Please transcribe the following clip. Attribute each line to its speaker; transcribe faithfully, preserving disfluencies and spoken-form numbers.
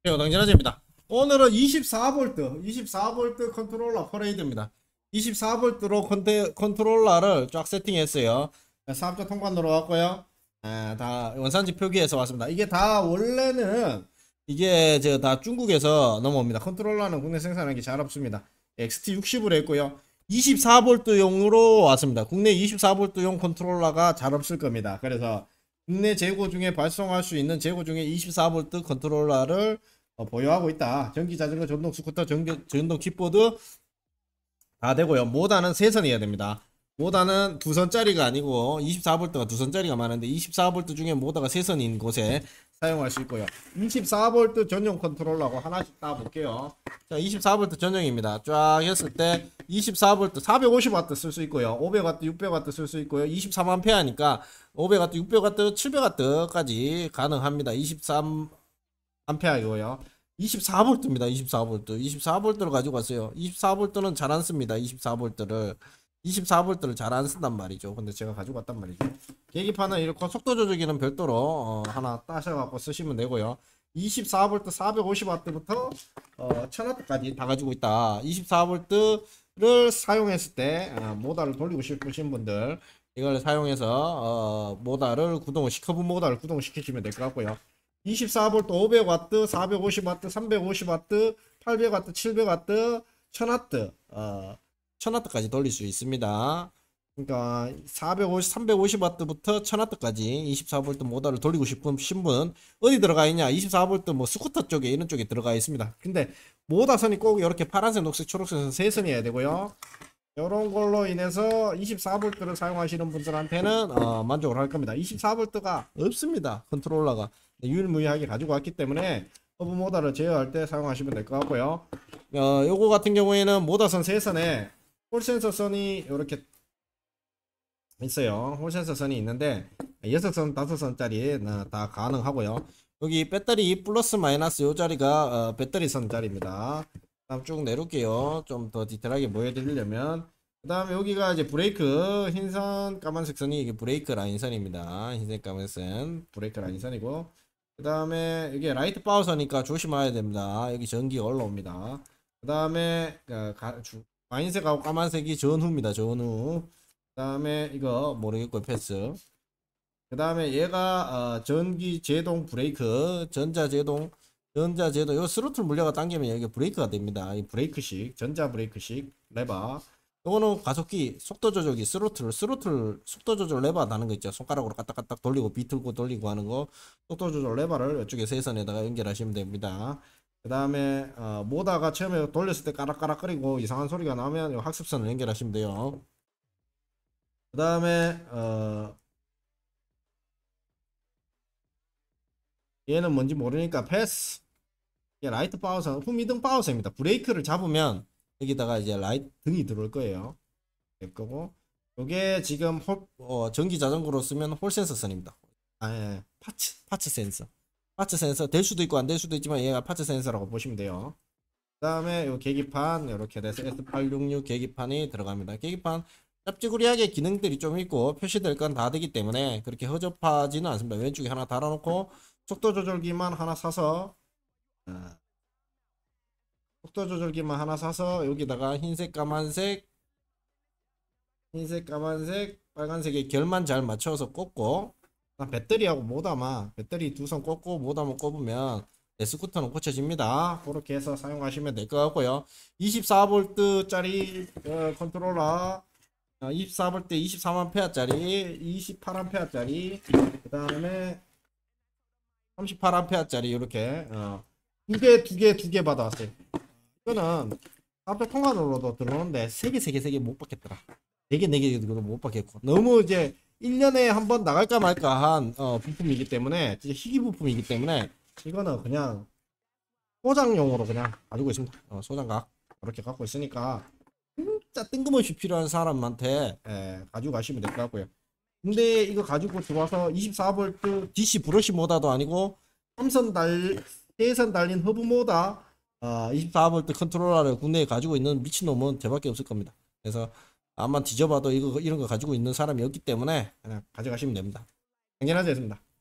Speaker 1: 네, 당진아재입니다. 오늘은 이십사 볼트, 이십사 볼트 컨트롤러 퍼레이드입니다. 이십사 볼트로 컨테, 컨트롤러를 쫙 세팅했어요. 사업자 통관으로 왔고요. 아, 다 원산지 표기해서 왔습니다. 이게 다 원래는 이게 저 다 중국에서 넘어옵니다. 컨트롤러는 국내 생산하기 잘 없습니다. 엑스티 육십으로 했고요. 이십사 볼트용으로 왔습니다. 국내 이십사 볼트용 컨트롤러가 잘 없을 겁니다. 그래서 국내 재고 중에 발송할 수 있는 재고 중에 이십사 볼트 컨트롤러를 어, 보유하고 있다. 전기 자전거, 전동 스쿠터, 전기, 전동 킥보드 다 되고요. 모다는 세 선이어야 됩니다. 모다는 두 선짜리가 아니고 이십사 볼트가 두 선짜리가 많은데 이십사 볼트 중에 모다가 세 선인 곳에 사용할 수 있고요. 이십사 볼트 전용 컨트롤러하고 하나씩 따 볼게요. 자, 이십사 볼트 전용입니다. 쫙 했을 때 이십사 볼트 사백오십 와트 쓸 수 있고요. 오백 와트, 육백 와트 쓸 수 있고요. 이십삼 암페어니까 오백 와트, 육백 와트, 칠백 와트까지 가능합니다. 이십삼 암페어이고요. 이십사 볼트입니다. 이십사 볼트. 이십사 볼트를 가지고 왔어요. 이십사 볼트는 잘 안 씁니다. 이십사 볼트를. 이십사 볼트를 잘 안 쓴단 말이죠. 근데 제가 가지고 왔단 말이죠. 계기판은 이렇게 속도 조절기는 별도로 어, 하나 따셔갖고 쓰시면 되고요. 이십사 볼트 사백오십 와트부터 어, 천 와트까지 다 가지고 있다. 이십사 볼트를 사용했을 때 어, 모다를 돌리고 싶으신 분들 이걸 사용해서 어, 모다를 구동을 시커브 모다를 구동을 시키시면 될 것 같고요. 이십사 볼트 오백 와트, 사백오십 와트, 삼백오십 와트, 팔백 와트, 칠백 와트, 천 와트, 어, 천 와트까지 돌릴 수 있습니다. 그러니까 사백오십, 삼백오십 와트부터 천 와트까지 이십사 볼트 모터를 돌리고 싶으신 분 어디 들어가 있냐? 이십사 볼트 뭐 스쿠터 쪽에 이런 쪽에 들어가 있습니다. 근데 모터선이 꼭 이렇게 파란색, 녹색, 초록색 세 선이어야 되고요. 이런 걸로 인해서 이십사 볼트를 사용하시는 분들한테는 어, 만족을 할 겁니다. 이십사 볼트가 없습니다. 컨트롤러가 유일무이하게 가지고 왔기 때문에 허브 모터를 제어할 때 사용하시면 될 것 같고요. 어, 요거 같은 경우에는 모터선 세 선에 홀센서 선이 이렇게 있어요. 홀센서 선이 있는데 여섯 선, 다섯 선짜리 다 가능하고요. 여기 배터리 플러스 마이너스 요 자리가 어, 배터리 선 자리입니다. 다음 쭉 내릴게요. 좀 더 디테일하게 보여드리려면 그 다음에 여기가 이제 브레이크 흰선 까만색 선이 이게 브레이크 라인선입니다. 흰색 까만색 선 브레이크 라인선이고 그 다음에 이게 라이트 파워선이니까 조심해야 됩니다. 여기 전기가 올라옵니다. 그 다음에 와인색하고 까만색이 전후입니다. 전후. 그 다음에 이거 모르겠고 패스. 그 다음에 얘가 어, 전기 제동 브레이크 전자제동 전자제동 요 스로틀 물려가 당기면 여기 브레이크가 됩니다. 이 브레이크식 전자 브레이크식 레버. 요거는 가속기 속도 조절기 스로틀 스로틀 속도 조절 레버 나는 거 있죠. 손가락으로 까딱까딱 돌리고 비틀고 돌리고 하는 거 속도 조절 레버를 이쪽에 세선에다가 연결하시면 됩니다. 그 다음에 어, 모다가 처음에 돌렸을 때 까락까락거리고 이상한 소리가 나면 학습선을 연결하시면 돼요. 그 다음에 어, 얘는 뭔지 모르니까 패스. 이게 라이트 파워선 후미등 파워선입니다. 브레이크를 잡으면 여기다가 이제 라이트 등이 들어올 거예요. 될 거고 요게 지금 홀, 어, 전기 자전거로 쓰면 홀 센서 선입니다. 아, 예. 파츠 파츠 센서 파츠 센서 될 수도 있고 안 될 수도 있지만 얘가 파츠 센서라고 보시면 돼요. 그 다음에 요 계기판 이렇게 돼서 에스 팔백육십육 계기판이 들어갑니다. 계기판 짭지구리하게 기능들이 좀 있고 표시될 건 다 되기 때문에 그렇게 허접하지는 않습니다. 왼쪽에 하나 달아놓고 속도 조절기만 하나 사서 어, 속도 조절기만 하나 사서 여기다가 흰색 까만색 흰색 까만색 빨간색의 결만 잘 맞춰서 꽂고 배터리하고 모다마 배터리 두 선 꽂고 모다마 꼽으면 내 스쿠터는 고쳐집니다. 그렇게 해서 사용하시면 될 것 같고요. 이십사 볼트 짜리 어, 컨트롤러 어, 이십사 볼트 이십삼 암페어 짜리 이십팔 암페어 짜리 그 다음에 삼십팔 암페어 짜리 이렇게 어, 두 개 두 개 두 개 받아왔어요. 이거는 사업자 통관으로도 들어오는데 세 개 세 개 세 개 못 받겠더라. 네 개 네 개 못 받겠고 너무 이제 일 년에 한 번 나갈까 말까 한 어, 부품이기 때문에 진짜 희귀 부품이기 때문에 이거는 그냥 소장용으로 그냥 가지고 있습니다. 어, 소장각 이렇게 갖고 있으니까 진짜 뜬금없이 필요한 사람한테 예, 가지고 가시면 될 것 같고요. 근데 이거 가지고 들어와서 이십사 볼트 디씨 브러쉬 모다도 아니고 삼선 달 세 선 달린 허브 모다 어, 이십사 볼트 컨트롤러를 국내에 가지고 있는 미친놈은 저밖에 없을 겁니다. 그래서 암만 뒤져봐도 이거 이런 거 가지고 있는 사람이 없기 때문에 그냥 가져가시면 됩니다. 당연하지 않습니다.